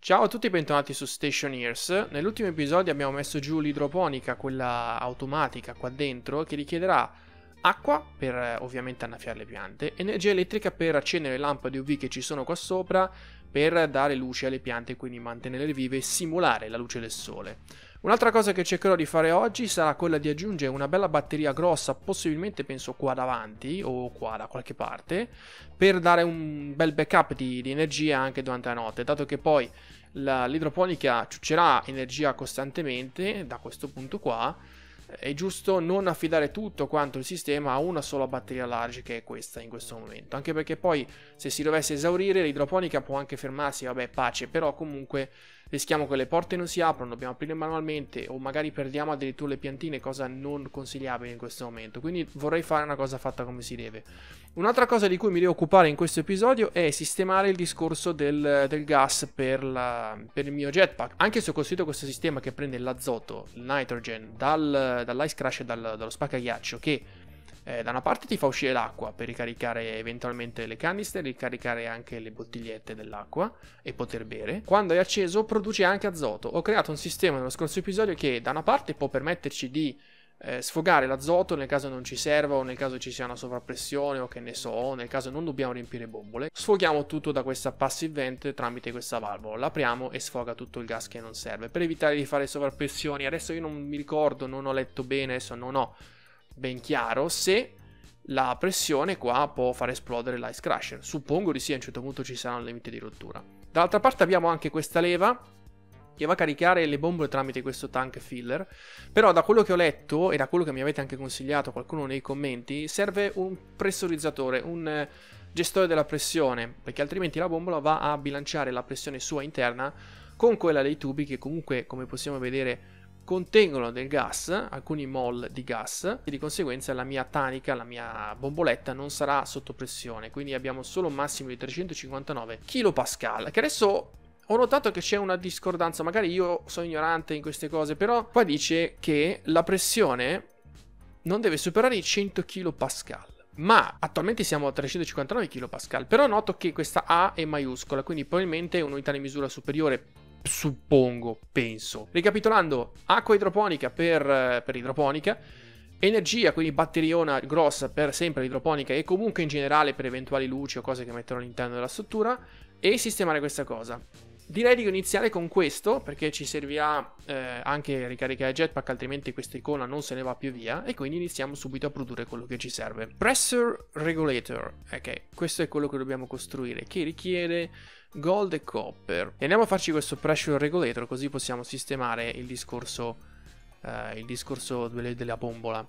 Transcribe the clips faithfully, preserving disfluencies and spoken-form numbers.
Ciao a tutti e bentornati su Stationeers. Nell'ultimo episodio abbiamo messo giù l'idroponica, quella automatica qua dentro, che richiederà acqua per eh, ovviamente annaffiare le piante, energia elettrica per accendere le lampade U V che ci sono qua sopra per dare luce alle piante e quindi mantenerle vive e simulare la luce del sole. Un'altra cosa che cercherò di fare oggi sarà quella di aggiungere una bella batteria grossa, possibilmente penso qua davanti o qua da qualche parte, per dare un bel backup di, di energia anche durante la notte, dato che poi la, l'idroponica ciuccerà energia costantemente da questo punto qua. È giusto non affidare tutto quanto il sistema a una sola batteria large, che è questa in questo momento, anche perché poi se si dovesse esaurire l'idroponica può anche fermarsi, vabbè, pace, però comunque rischiamo che le porte non si aprono, dobbiamo aprire manualmente o magari perdiamo addirittura le piantine, cosa non consigliabile in questo momento, quindi vorrei fare una cosa fatta come si deve. Un'altra cosa di cui mi devo occupare in questo episodio è sistemare il discorso del, del gas per, la, per il mio jetpack. Anche se ho costruito questo sistema che prende l'azoto, il nitrogen, dal, dall'ice crash e dal, dallo spaccaghiaccio, che eh, da una parte ti fa uscire l'acqua per ricaricare eventualmente le canister, ricaricare anche le bottigliette dell'acqua e poter bere. Quando è acceso produce anche azoto. Ho creato un sistema nello scorso episodio che da una parte può permetterci di Eh, sfogare l'azoto nel caso non ci serva o nel caso ci sia una sovrappressione o che ne so, nel caso non dobbiamo riempire bombole. Sfoghiamo tutto da questa passive vent tramite questa valvola, l'apriamo e sfoga tutto il gas che non serve per evitare di fare sovrappressioni. Adesso io non mi ricordo, non ho letto bene, adesso non ho ben chiaro se la pressione qua può far esplodere l'ice crusher. Suppongo di sì, a un certo punto ci sarà un limite di rottura. Dall'altra parte abbiamo anche questa leva che va a caricare le bombole tramite questo tank filler, però da quello che ho letto e da quello che mi avete anche consigliato qualcuno nei commenti, serve un pressurizzatore, un gestore della pressione, perché altrimenti la bombola va a bilanciare la pressione sua interna con quella dei tubi che comunque, come possiamo vedere, contengono del gas, alcuni mol di gas, e di conseguenza la mia tanica, la mia bomboletta non sarà sotto pressione, quindi abbiamo solo un massimo di trecentocinquantanove chilopascal, che adesso ho notato che c'è una discordanza, magari io sono ignorante in queste cose, però qua dice che la pressione non deve superare i cento chilopascal, ma attualmente siamo a trecentocinquantanove chilopascal, però noto che questa A è maiuscola, quindi probabilmente è un'unità di misura superiore, suppongo, penso. Ricapitolando, acqua idroponica per, per idroponica, energia, quindi batteriona grossa per sempre l'idroponica e comunque in generale per eventuali luci o cose che metterò all'interno della struttura, e sistemare questa cosa. Direi di iniziare con questo, perché ci servirà eh, anche ricaricare il jetpack, altrimenti questa icona non se ne va più via, e quindi iniziamo subito a produrre quello che ci serve. Pressure regulator, ok, questo è quello che dobbiamo costruire, che richiede gold e copper. E andiamo a farci questo pressure regulator, così possiamo sistemare il discorso, eh, il discorso delle, della bombola.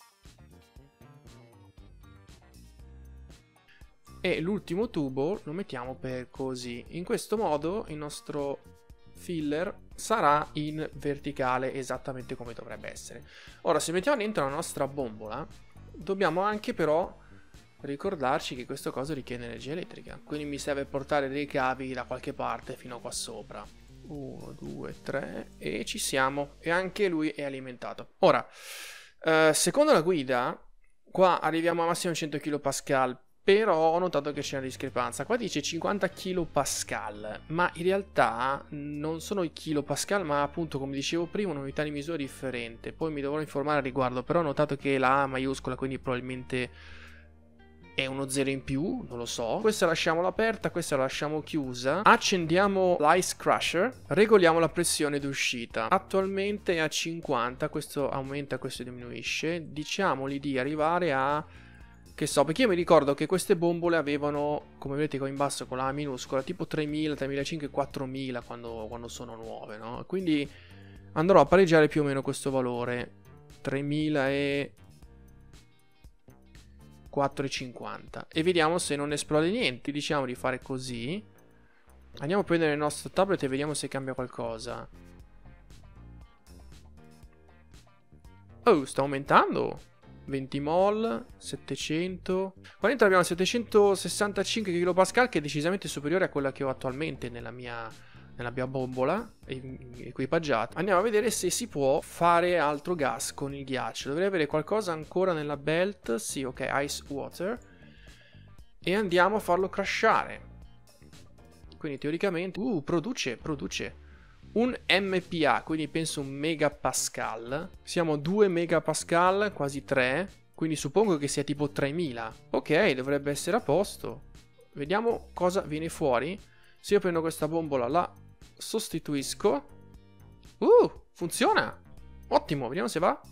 E l'ultimo tubo lo mettiamo per così. In questo modo il nostro filler sarà in verticale esattamente come dovrebbe essere. Ora, se mettiamo dentro la nostra bombola, dobbiamo anche però ricordarci che questo coso richiede energia elettrica, quindi mi serve portare dei cavi da qualche parte fino qua sopra. uno, due, tre e ci siamo, e anche lui è alimentato. Ora, eh, secondo la guida qua arriviamo a massimo cento chilopascal, però ho notato che c'è una discrepanza. Qua dice cinquanta chilopascal, ma in realtà non sono i chilopascal, ma appunto, come dicevo prima, un'unità di misura differente. Poi mi dovrò informare al riguardo, però ho notato che la A maiuscola, quindi probabilmente è uno zero in più, non lo so. Questa lasciamola aperta, questa la lasciamo chiusa. Accendiamo l'ice crusher, regoliamo la pressione d'uscita. Attualmente è a cinquanta, questo aumenta, questo diminuisce. Diciamogli di arrivare a... che so, perché io mi ricordo che queste bombole avevano, come vedete qua in basso con la A minuscola, tipo tremila, tremilacinquecento, quattromila quando, quando sono nuove, no? Quindi andrò a pareggiare più o meno questo valore, tremilaquattrocentocinquanta, e vediamo se non esplode niente. Diciamo di fare così. Andiamo a prendere il nostro tablet e vediamo se cambia qualcosa. Oh, sta aumentando. venti mol, settecento. Qua dentro abbiamo settecentosessantacinque chilopascal, che è decisamente superiore a quella che ho attualmente nella mia, nella mia bombola equipaggiata. Andiamo a vedere se si può fare altro gas con il ghiaccio. Dovrei avere qualcosa ancora nella belt. Sì, ok, ice water. E andiamo a farlo crashare. quindi teoricamente... Uh, produce, produce un M P A, quindi penso un megapascal. Siamo due megapascal, quasi tre, quindi suppongo che sia tipo tremila. Ok, dovrebbe essere a posto. Vediamo cosa viene fuori. Se io prendo questa bombola, la sostituisco. Uh, funziona. Ottimo, vediamo se va.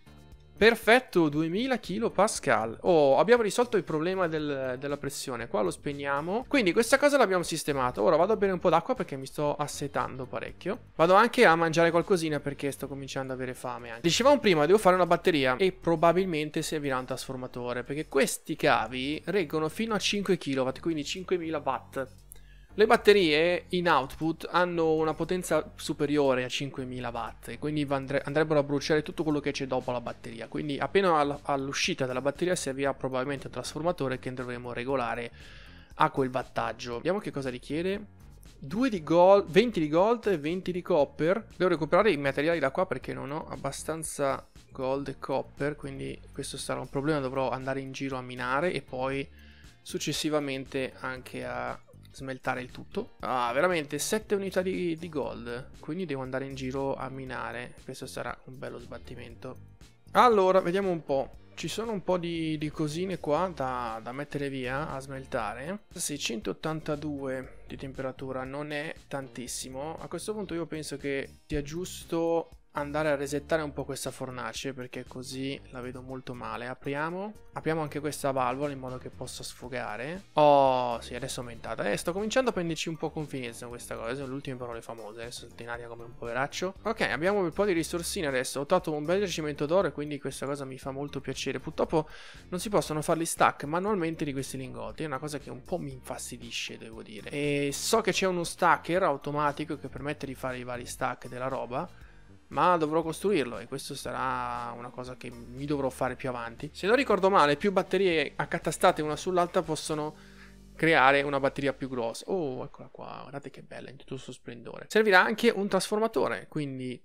Perfetto, duemila chilopascal. Oh, abbiamo risolto il problema del, della pressione. Qua lo spegniamo. Quindi questa cosa l'abbiamo sistemata. Ora vado a bere un po' d'acqua perché mi sto assetando parecchio. Vado anche a mangiare qualcosina perché sto cominciando ad avere fame anche. Dicevamo prima, devo fare una batteria e probabilmente servirà un trasformatore, perché questi cavi reggono fino a cinque chilowatt, quindi cinquemila watt. Le batterie in output hanno una potenza superiore a cinquemila watt e quindi andre andrebbero a bruciare tutto quello che c'è dopo la batteria. Quindi appena all all'uscita della batteria servirà probabilmente un trasformatore che dovremo regolare a quel wattaggio. Vediamo che cosa richiede. due di gold, venti di gold e venti di copper. Devo recuperare i materiali da qua perché non ho abbastanza gold e copper, quindi questo sarà un problema. Dovrò andare in giro a minare e poi successivamente anche a smeltare il tutto. Ah, veramente sette unità di, di gold, quindi devo andare in giro a minare. Questo sarà un bello sbattimento. Allora, vediamo un po'. Ci sono un po' di, di cosine qua da, da mettere via a smeltare. seicentottantadue di temperatura non è tantissimo. A questo punto io penso che sia giusto andare a resettare un po' questa fornace, perché così la vedo molto male. Apriamo Apriamo anche questa valvola in modo che possa sfogare. Oh sì, adesso è aumentata. Eh, sto cominciando a prenderci un po' confidenza in questa cosa. Sono le ultime parole famose. Adesso sto in aria come un poveraccio. Ok, abbiamo un po' di risorsine adesso. Ho trovato un bel ricevimento d'oro e quindi questa cosa mi fa molto piacere. Purtroppo non si possono farli stack manualmente di questi lingotti. È una cosa che un po' mi infastidisce, devo dire. E so che c'è uno stacker automatico che permette di fare i vari stack della roba, ma dovrò costruirlo e questo sarà una cosa che mi dovrò fare più avanti. Se non ricordo male, più batterie accatastate una sull'altra possono creare una batteria più grossa. Oh, eccola qua, guardate che bella, in tutto il suo splendore. Servirà anche un trasformatore, quindi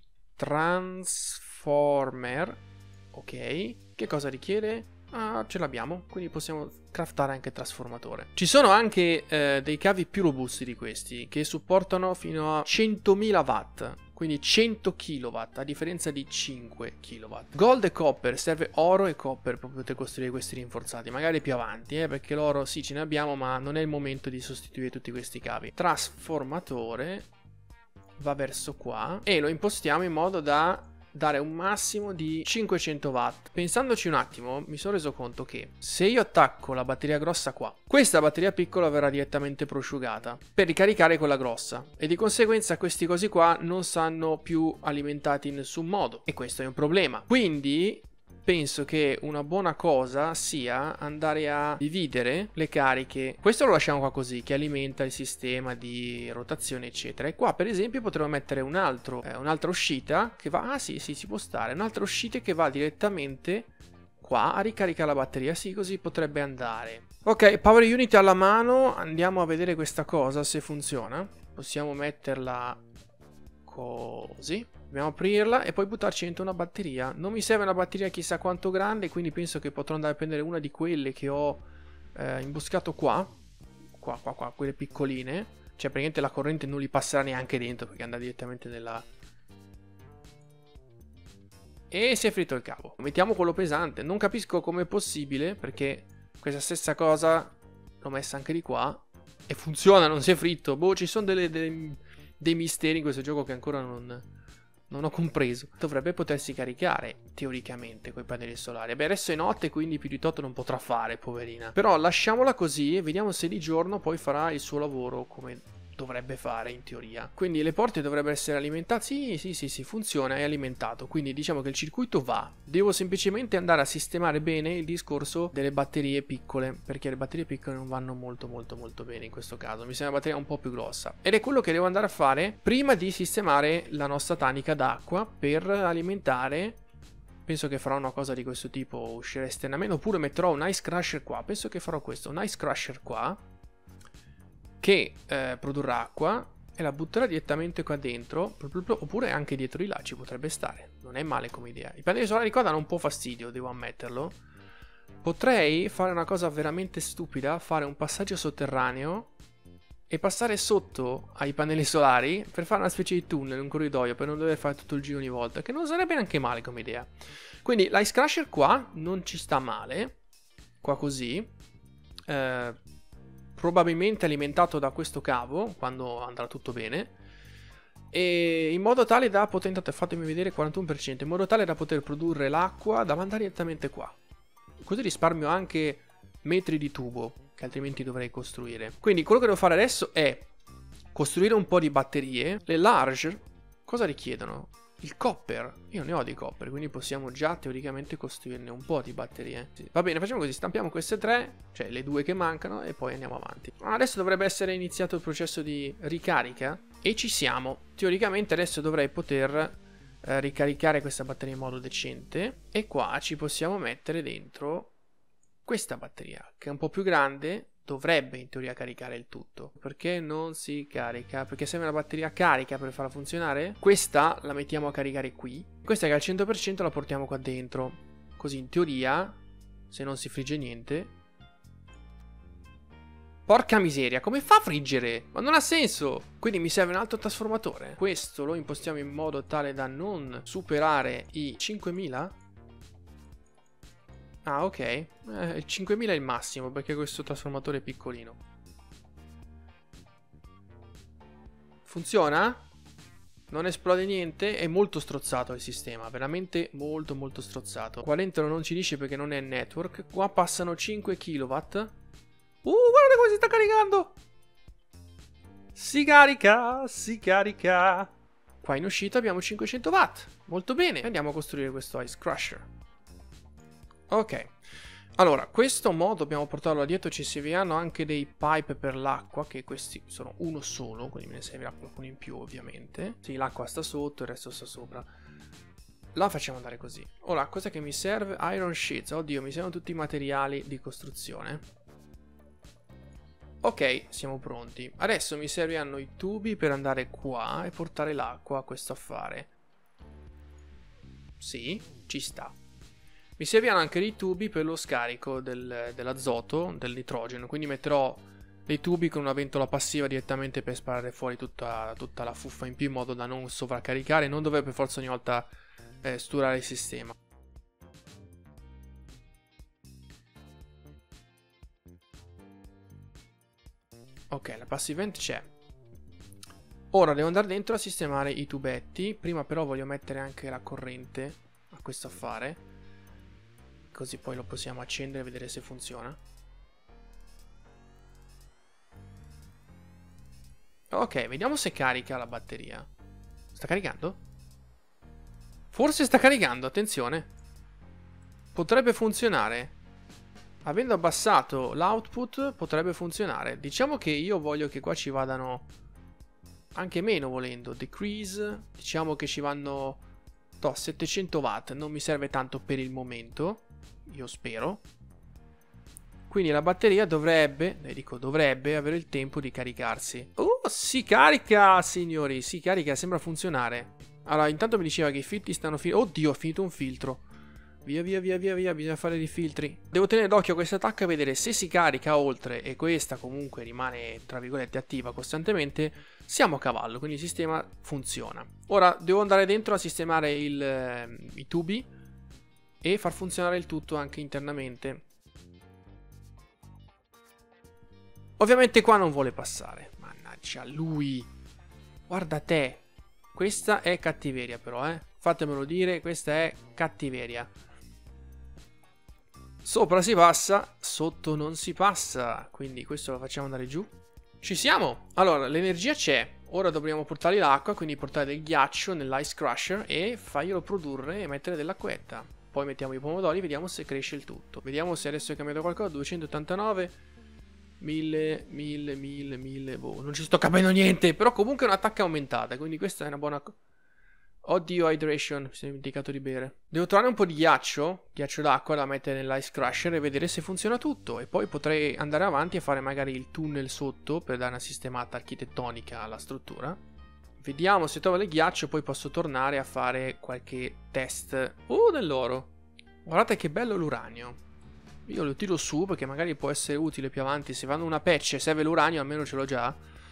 transformer. Ok, che cosa richiede? Ah, ce l'abbiamo, quindi possiamo craftare anche il trasformatore. Ci sono anche eh, dei cavi più robusti di questi che supportano fino a centomila watt, quindi cento chilowatt a differenza di cinque chilowatt. Gold e copper, serve oro e copper per poter costruire questi rinforzati, magari più avanti, eh, perché l'oro sì ce ne abbiamo, ma non è il momento di sostituire tutti questi cavi. Trasformatore va verso qua e lo impostiamo in modo da dare un massimo di cinquecento watt. Pensandoci un attimo, mi sono reso conto che se io attacco la batteria grossa qua, questa batteria piccola verrà direttamente prosciugata per ricaricare quella grossa e di conseguenza questi cosi qua non saranno più alimentati in nessun modo e questo è un problema. Quindi penso che una buona cosa sia andare a dividere le cariche. Questo lo lasciamo qua così, che alimenta il sistema di rotazione eccetera. E qua per esempio potremmo mettere un altro, eh, un'altra uscita che va, ah sì sì si può stare, un'altra uscita che va direttamente qua a ricaricare la batteria. Sì, così potrebbe andare. Ok, power unit alla mano, andiamo a vedere questa cosa se funziona. Possiamo metterla così, dobbiamo aprirla e poi buttarci dentro una batteria. Non mi serve una batteria chissà quanto grande, quindi penso che potrò andare a prendere una di quelle che ho eh, imboscato qua. Qua, qua, qua, quelle piccoline. Cioè praticamente la corrente non li passerà neanche dentro perché andrà direttamente nella... E si è fritto il cavo. Mettiamo quello pesante. Non capisco come è possibile, perché questa stessa cosa l'ho messa anche di qua e funziona, non si è fritto. Boh, ci sono delle... delle dei misteri in questo gioco che ancora non, non ho compreso. Dovrebbe potersi caricare teoricamente coi pannelli solari. Beh, adesso è notte, quindi più di tot non potrà fare, poverina. Però lasciamola così e vediamo se di giorno poi farà il suo lavoro come dovrebbe fare in teoria. Quindi le porte dovrebbero essere alimentate. Sì, sì, sì, sì, funziona, è alimentato. Quindi diciamo che il circuito va. Devo semplicemente andare a sistemare bene il discorso delle batterie piccole, perché le batterie piccole non vanno molto molto molto bene in questo caso. Mi sembra una batteria un po' più grossa. Ed è quello che devo andare a fare prima di sistemare la nostra tanica d'acqua per alimentare. Penso che farò una cosa di questo tipo, uscire esternamente, oppure metterò un ice crusher qua. Penso che farò questo, un ice crusher qua che eh, produrrà acqua e la butterà direttamente qua dentro, oppure anche dietro di là ci potrebbe stare. Non è male come idea. I pannelli solari qua danno un po' fastidio, devo ammetterlo. Potrei fare una cosa veramente stupida, fare un passaggio sotterraneo e passare sotto ai pannelli solari per fare una specie di tunnel, un corridoio, per non dover fare tutto il giro ogni volta, che non sarebbe neanche male come idea. Quindi l'ice crusher qua non ci sta male, qua così, eh, probabilmente alimentato da questo cavo quando andrà tutto bene, e in modo tale da poter, fatemi vedere, quarantuno per cento, in modo tale da poter produrre l'acqua da mandare direttamente qua. Così risparmio anche metri di tubo che altrimenti dovrei costruire. Quindi quello che devo fare adesso è costruire un po' di batterie. Le large cosa richiedono? Il copper. Io ne ho di copper, quindi possiamo già teoricamente costruirne un po' di batterie. Sì. Va bene, facciamo così, stampiamo queste tre, cioè le due che mancano, e poi andiamo avanti. Adesso dovrebbe essere iniziato il processo di ricarica e ci siamo. Teoricamente adesso dovrei poter eh, ricaricare questa batteria in modo decente, e qua ci possiamo mettere dentro questa batteria, che è un po' più grande, dovrebbe in teoria caricare il tutto. Perché non si carica? Perché serve una batteria carica per farla funzionare. Questa la mettiamo a caricare qui. Questa che è al cento per cento la portiamo qua dentro. Così in teoria, se non si frigge niente... Porca miseria, come fa a friggere? Ma non ha senso! Quindi mi serve un altro trasformatore. Questo lo impostiamo in modo tale da non superare i cinquemila. Ah, ok. Eh, il cinquemila è il massimo, perché questo trasformatore è piccolino. Funziona? Non esplode niente? È molto strozzato il sistema, veramente molto molto strozzato. Qua dentro non ci dice perché non è network. Qua passano cinque chilowatt. Uh, guarda come si sta caricando! Si carica, si carica. Qua in uscita abbiamo cinquecento watt. Molto bene. Andiamo a costruire questo ice crusher. Ok, allora questo mo dobbiamo portarlo dietro. Ci serviranno anche dei pipe per l'acqua, che questi sono uno solo, quindi me ne servirà qualcuno in più ovviamente. Sì, l'acqua sta sotto, il resto sta sopra. La facciamo andare così. Ora, cosa che mi serve? Iron sheets. Oddio, mi servono tutti i materiali di costruzione. Ok, siamo pronti. Adesso mi serviranno i tubi per andare qua e portare l'acqua a questo affare. Sì, ci sta. Mi serviranno anche dei tubi per lo scarico del, dell'azoto, del nitrogeno, quindi metterò dei tubi con una ventola passiva direttamente per sparare fuori tutta, tutta la fuffa in più, in modo da non sovraccaricare e non dover per forza ogni volta eh, sturare il sistema. Ok, la passive vent c'è. Ora devo andare dentro a sistemare i tubetti. Prima però voglio mettere anche la corrente a questo affare, così poi lo possiamo accendere e vedere se funziona. Ok, vediamo se carica la batteria. Sta caricando? Forse sta caricando, attenzione. Potrebbe funzionare. Avendo abbassato l'output potrebbe funzionare. Diciamo che io voglio che qua ci vadano anche meno volendo. Decrease, diciamo che ci vanno to, settecento watt. Non mi serve tanto per il momento, io spero. Quindi la batteria dovrebbe, eh, dico dovrebbe, avere il tempo di caricarsi. Oh, si carica, signori, si carica, sembra funzionare. Allora, intanto mi diceva che i filtri stanno finendo. Oddio, ho finito un filtro. Via, via, via, via, via, bisogna fare dei filtri. Devo tenere d'occhio questa attacca e vedere se si carica oltre e questa comunque rimane, tra virgolette, attiva costantemente. Siamo a cavallo, quindi il sistema funziona. Ora devo andare dentro a sistemare il, eh, i tubi e far funzionare il tutto anche internamente. Ovviamente qua non vuole passare. Mannaggia lui. Guarda te. Questa è cattiveria però, eh. Fatemelo dire, questa è cattiveria. Sopra si passa, sotto non si passa. Quindi questo lo facciamo andare giù. Ci siamo. Allora, l'energia c'è. Ora dobbiamo portargli l'acqua, quindi portare del ghiaccio nell'ice crusher e farglielo produrre e mettere dell'acquetta. Poi mettiamo i pomodori e vediamo se cresce il tutto. Vediamo se adesso è cambiato qualcosa. duecentottantanove, mille, mille, mille, mille. Boh, non ci sto capendo niente. Però comunque è un'attacca aumentata, quindi questa è una buona cosa. Oddio, hydration, mi sono dimenticato di bere. Devo trovare un po' di ghiaccio, ghiaccio d'acqua da mettere nell'ice crusher e vedere se funziona tutto. E poi potrei andare avanti e fare magari il tunnel sotto per dare una sistemata architettonica alla struttura. Vediamo se trovo il ghiaccio, poi posso tornare a fare qualche test. Oh, dell'oro. Guardate che bello l'uranio. Io lo tiro su perché magari può essere utile più avanti. Se vanno una patch e serve l'uranio, almeno ce l'ho già.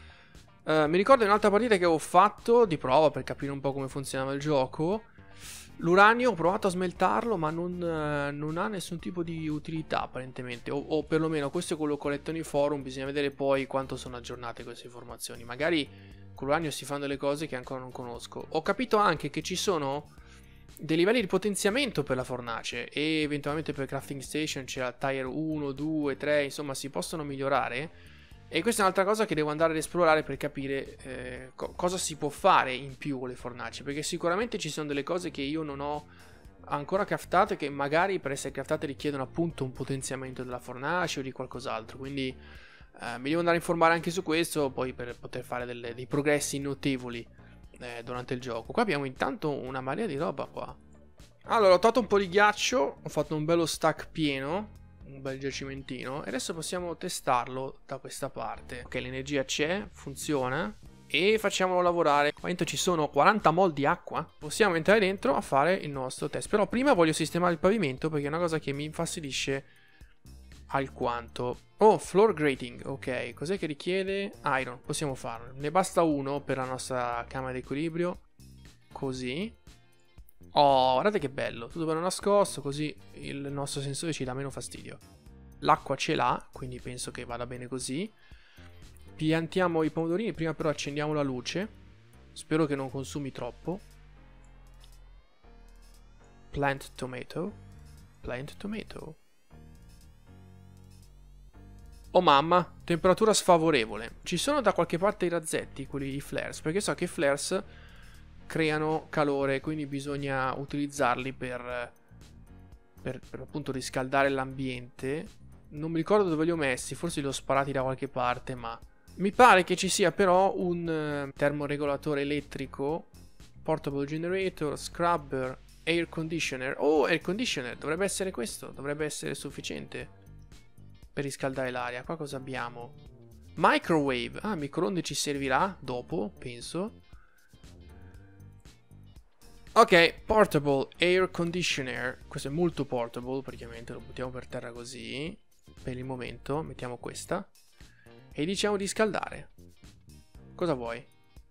Uh, mi ricordo in un'altra partita che ho fatto di prova per capire un po' come funzionava il gioco. L'uranio ho provato a smeltarlo, ma non, uh, non ha nessun tipo di utilità apparentemente. O, o perlomeno questo è quello che ho letto nei forum. Bisogna vedere poi quanto sono aggiornate queste informazioni. Magari con l'uranio si fanno delle cose che ancora non conosco. Ho capito anche che ci sono dei livelli di potenziamento per la fornace e eventualmente per crafting station c'è la tier uno, due, tre, insomma si possono migliorare. E questa è un'altra cosa che devo andare ad esplorare per capire eh, co cosa si può fare in più con le fornaci, perché sicuramente ci sono delle cose che io non ho ancora craftate, che magari per essere craftate richiedono appunto un potenziamento della fornace o di qualcos'altro, quindi eh, mi devo andare a informare anche su questo poi per poter fare delle, dei progressi notevoli eh, durante il gioco. Qua abbiamo intanto una marea di roba qua. Allora ho tolto un po' di ghiaccio, ho fatto un bello stack pieno, un bel giacimentino, e adesso possiamo testarlo da questa parte. Ok, l'energia c'è, funziona, e facciamolo lavorare. Qua dentro ci sono quaranta mol di acqua. Possiamo entrare dentro a fare il nostro test, però prima voglio sistemare il pavimento perché è una cosa che mi infastidisce alquanto. Oh, floor grating, ok, cos'è che richiede? Iron, possiamo farlo, ne basta uno per la nostra camera di equilibrio, così. Oh, guardate che bello, tutto bello nascosto, così il nostro sensore ci dà meno fastidio. L'acqua ce l'ha, quindi penso che vada bene così. Piantiamo i pomodorini, prima però accendiamo la luce. Spero che non consumi troppo. Plant tomato. Plant tomato. Oh mamma, temperatura sfavorevole. Ci sono da qualche parte i razzetti, quelli di flares, perché so che i flares creano calore, quindi bisogna utilizzarli per, per, per appunto riscaldare l'ambiente. Non mi ricordo dove li ho messi, forse li ho sparati da qualche parte, ma mi pare che ci sia però un uh, termoregolatore elettrico, portable generator, scrubber, air conditioner. Oh, air conditioner, dovrebbe essere questo, dovrebbe essere sufficiente per riscaldare l'aria. Qua cosa abbiamo? Microwave, ah, microonde ci servirà dopo, penso. Ok, portable air conditioner. Questo è molto portable, praticamente lo buttiamo per terra così. Per il momento mettiamo questa e diciamo di scaldare. Cosa vuoi?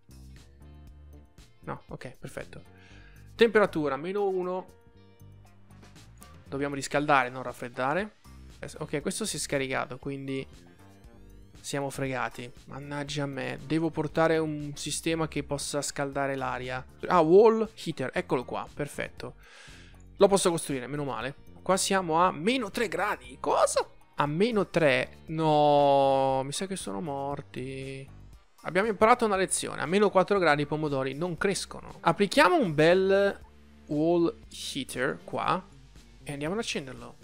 No, ok, perfetto. Temperatura meno uno. Dobbiamo riscaldare, non raffreddare. Ok, questo si è scaricato, quindi siamo fregati. Mannaggia a me. Devo portare un sistema che possa scaldare l'aria. Ah, wall heater. Eccolo qua. Perfetto. Lo posso costruire, meno male. Qua siamo a meno tre gradi. Cosa? A meno tre? No, mi sa che sono morti. Abbiamo imparato una lezione. A meno quattro gradi i pomodori non crescono. Applichiamo un bel wall heater qua e andiamo ad accenderlo.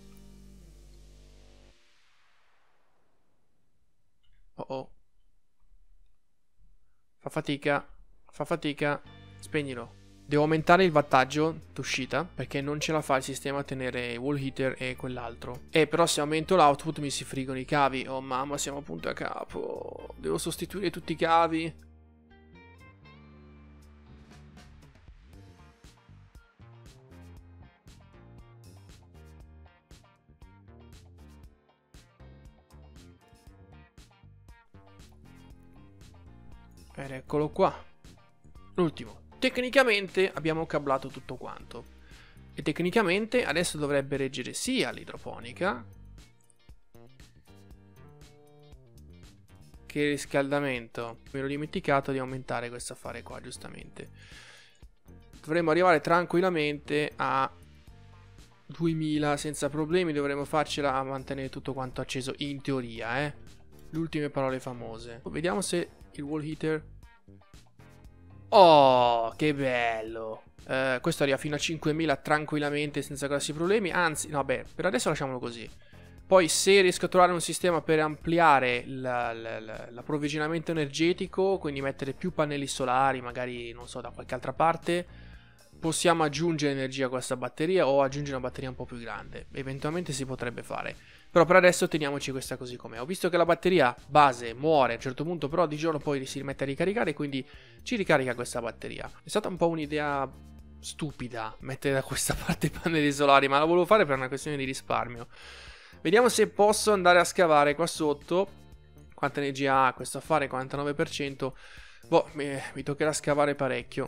Oh oh. Fa fatica. Fa fatica. Spegnilo. Devo aumentare il wattaggio d'uscita perché non ce la fa il sistema a tenere wall heater e quell'altro. E però se aumento l'output mi si friggono i cavi. Oh mamma, siamo appunto a capo. Devo sostituire tutti i cavi. Ed eccolo qua. L'ultimo. Tecnicamente abbiamo cablato tutto quanto. E tecnicamente adesso dovrebbe reggere sia l'idroponica che il riscaldamento. Mi ero dimenticato di aumentare questo affare qua, giustamente. Dovremmo arrivare tranquillamente a duemila senza problemi. Dovremmo farcela a mantenere tutto quanto acceso in teoria, eh. Le ultime parole famose. Vediamo se il wall heater. Oh, che bello. Uh, questo arriva fino a cinquemila tranquillamente senza grossi problemi. Anzi, no, beh, per adesso lasciamolo così. Poi se riesco a trovare un sistema per ampliare l'approvvigionamento energetico, quindi mettere più pannelli solari, magari, non so, da qualche altra parte, possiamo aggiungere energia a questa batteria o aggiungere una batteria un po' più grande. Eventualmente si potrebbe fare. Però per adesso teniamoci questa così com'è. Ho visto che la batteria base muore a un certo punto, però di giorno poi si rimette a ricaricare, quindi ci ricarica questa batteria. È stata un po' un'idea stupida mettere da questa parte i pannelli solari, ma la volevo fare per una questione di risparmio. Vediamo se posso andare a scavare qua sotto quanta energia ha questo affare, quarantanove per cento. Boh, mi, mi toccherà scavare parecchio.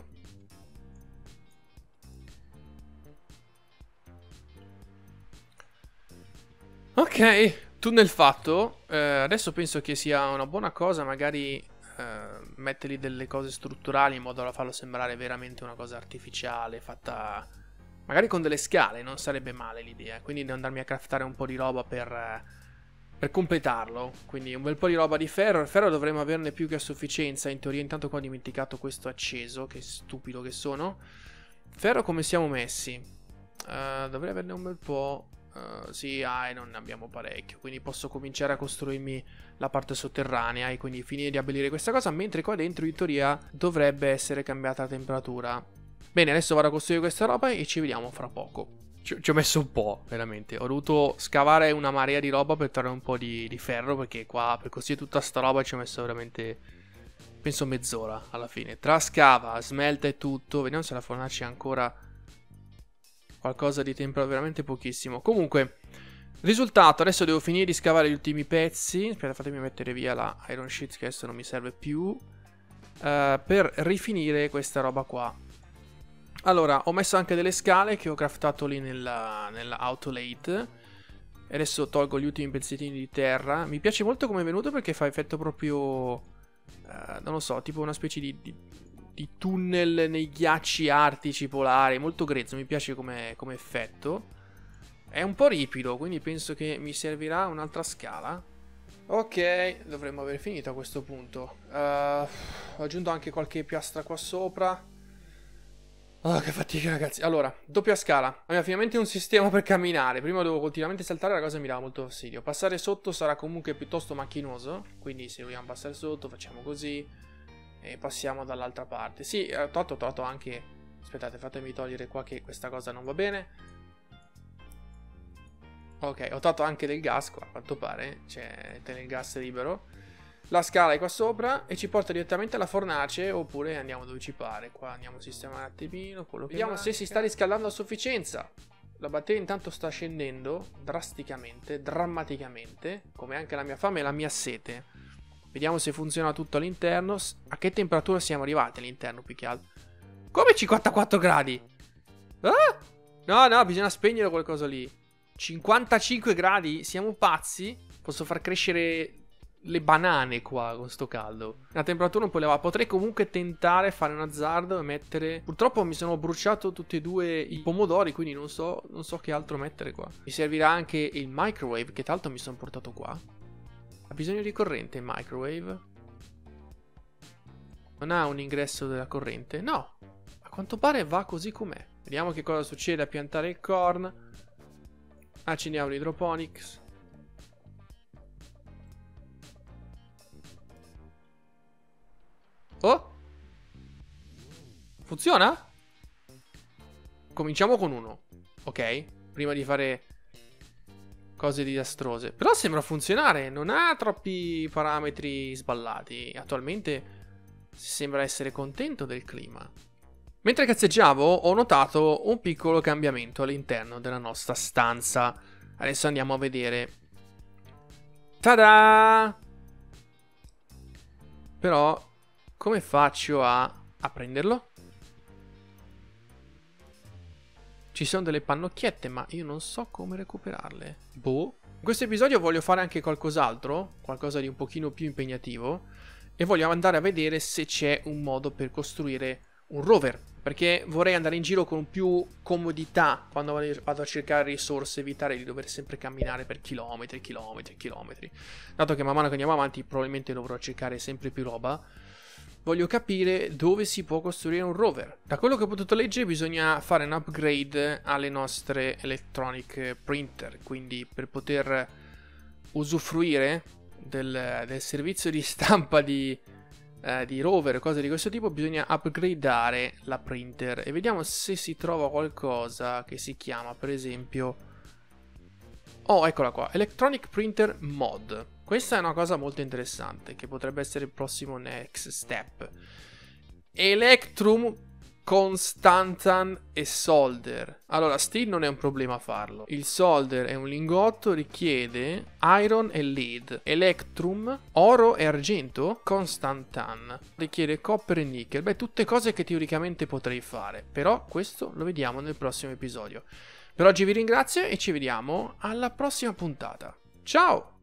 Ok, tunnel fatto. eh, Adesso penso che sia una buona cosa magari eh, mettergli delle cose strutturali in modo da farlo sembrare veramente una cosa artificiale, fatta magari con delle scale. Non sarebbe male l'idea. Quindi devo andarmi a craftare un po' di roba per, eh, per completarlo. Quindi un bel po' di roba di ferro. Il ferro dovremmo averne più che a sufficienza. In teoria intanto qua ho dimenticato questo acceso. Che stupido che sono. Ferro come siamo messi? Uh, dovrei averne un bel po'. Uh, sì, ah, e non ne abbiamo parecchio. Quindi posso cominciare a costruirmi la parte sotterranea e quindi finire di abbellire questa cosa. Mentre qua dentro in teoria dovrebbe essere cambiata la temperatura. Bene, adesso vado a costruire questa roba e ci vediamo fra poco. Ci, ci ho messo un po', veramente. Ho dovuto scavare una marea di roba per trovare un po' di, di ferro. Perché qua per costruire tutta sta roba ci ho messo veramente, penso mezz'ora alla fine. Tra scava, smelta e tutto. Vediamo se la fornace ha ancora qualcosa di tempo, veramente pochissimo. Comunque, risultato, adesso devo finire di scavare gli ultimi pezzi. Aspetta, fatemi mettere via la iron sheet che adesso non mi serve più, uh, per rifinire questa roba qua. Allora, ho messo anche delle scale che ho craftato lì nella, nella autolate. E adesso tolgo gli ultimi pezzettini di terra. Mi piace molto come è venuto perché fa effetto proprio, uh, non lo so, tipo una specie di... di di tunnel nei ghiacci artici polari, molto grezzo, mi piace come, come effetto. È un po' ripido, quindi penso che mi servirà un'altra scala. Ok, dovremmo aver finito a questo punto. uh, Ho aggiunto anche qualche piastra qua sopra. Oh, che fatica ragazzi. Allora, doppia scala. Abbiamo finalmente un sistema per camminare. Prima dovevo continuamente saltare, la cosa mi dava molto fastidio. Passare sotto sarà comunque piuttosto macchinoso, quindi se vogliamo passare sotto facciamo così e passiamo dall'altra parte. Sì, ho tolto, ho tolto anche... Aspettate, fatemi togliere qua che questa cosa non va bene. Ok, ho tolto anche del gas qua, a quanto pare. C'è del gas libero. La scala è qua sopra e ci porta direttamente alla fornace, oppure andiamo dove ci pare. Qua andiamo a sistemare un attimino. Vediamo se si sta riscaldando a sufficienza. La batteria intanto sta scendendo drasticamente, drammaticamente, come anche la mia fame e la mia sete. Vediamo se funziona tutto all'interno. A che temperatura siamo arrivati all'interno più che altro? Come cinquantaquattro gradi? Ah! No, no, bisogna spegnere qualcosa lì. cinquantacinque gradi? Siamo pazzi? Posso far crescere le banane qua con sto caldo. La temperatura un po' elevata. Potrei comunque tentare, fare un azzardo e mettere... Purtroppo mi sono bruciato tutti e due i pomodori, quindi non so, non so che altro mettere qua. Mi servirà anche il microwave, che tra l'altro mi sono portato qua. Ha bisogno di corrente il microwave? Non ha un ingresso della corrente? No, a quanto pare va così com'è. Vediamo che cosa succede a piantare il corn. Accendiamo l'hydroponics. Oh! Funziona? Cominciamo con uno, ok? Prima di fare... cose disastrose. Però sembra funzionare. Non ha troppi parametri sballati. Attualmente sembra essere contento del clima. Mentre cazzeggiavo ho notato un piccolo cambiamento all'interno della nostra stanza. Adesso andiamo a vedere. Tada! Però come faccio a, a prenderlo? Ci sono delle pannocchiette, ma io non so come recuperarle. Boh. In questo episodio voglio fare anche qualcos'altro, qualcosa di un pochino più impegnativo, e voglio andare a vedere se c'è un modo per costruire un rover, perché vorrei andare in giro con più comodità quando vado a cercare risorse, evitare di dover sempre camminare per chilometri, chilometri, chilometri. Dato che man mano che andiamo avanti probabilmente dovrò cercare sempre più roba. Voglio capire dove si può costruire un rover. Da quello che ho potuto leggere bisogna fare un upgrade alle nostre electronic printer. Quindi per poter usufruire del, del servizio di stampa di, eh, di rover o cose di questo tipo bisogna upgradeare la printer. E vediamo se si trova qualcosa che si chiama per esempio... Oh, eccola qua. Electronic Printer Mod. Questa è una cosa molto interessante che potrebbe essere il prossimo next step. Electrum Constantan e solder. Allora, steel non è un problema farlo. Il solder è un lingotto, richiede iron e lead. Electrum, oro e argento. Constantan richiede copper e nickel. Beh, tutte cose che teoricamente potrei fare, però questo lo vediamo nel prossimo episodio. Per oggi vi ringrazio e ci vediamo alla prossima puntata. Ciao!